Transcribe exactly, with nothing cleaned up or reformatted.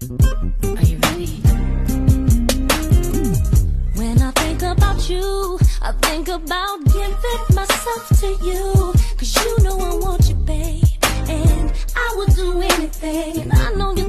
Are you ready? When I think about you, I think about giving myself to you. Cause you know I want you, babe, and I would do anything. And I know you